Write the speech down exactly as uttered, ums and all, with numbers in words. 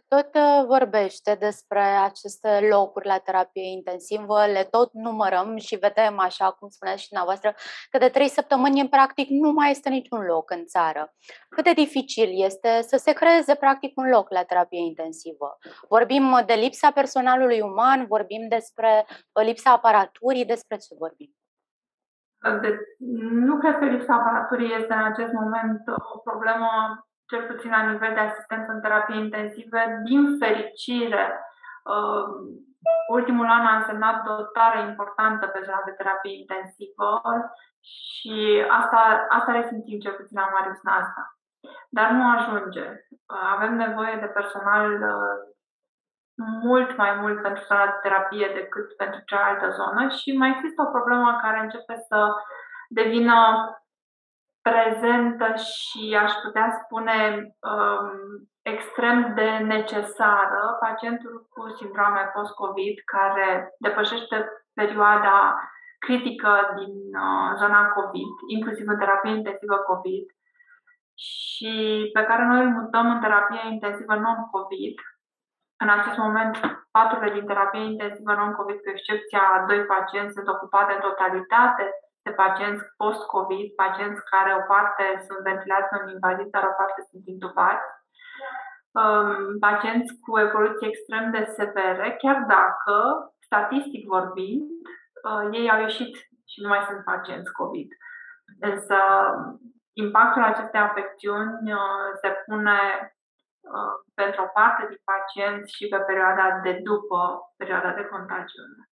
tot uh, vorbește despre aceste locuri la terapie intensivă, le tot numărăm și vedem, așa cum spuneați și dumneavoastră, că de trei săptămâni, practic, nu mai este niciun loc în țară. Cât de dificil este să se creeze, practic, un loc la terapie intensivă? Vorbim de lipsa personalului uman, vorbim despre lipsa aparaturii, despre ce vorbim? De, nu cred că lipsa aparaturii este în acest moment o problemă, cel puțin la nivel de asistență în terapie intensivă. Din fericire, uh, ultimul an a însemnat dotare importantă pe zona de terapie intensivă și asta, asta resimțim cel puțin la Marius Nasta. Dar nu ajunge. Avem nevoie de personal mult mai mult pentru zona de terapie decât pentru cealaltă zonă și mai există o problemă care începe să devină prezentă și aș putea spune um, extrem de necesară. Pacientul cu sindrome post-COVID care depășește perioada critică din uh, zona COVID, inclusiv în terapie intensivă COVID, și pe care noi îl mutăm în terapie intensivă non-COVID. În acest moment, paturile din terapie intensivă non-COVID, cu excepția a doi pacienți, sunt ocupate în totalitate de pacienți post-COVID, pacienți care o parte sunt ventilați în invaziv, dar o parte sunt intubați. Um, pacienți cu evoluții extrem de severe, chiar dacă, statistic vorbind, uh, ei au ieșit și nu mai sunt pacienți COVID. Însă, impactul acestei afecțiuni uh, se pune pentru o parte din pacienți și pe perioada de după perioada de contagiune.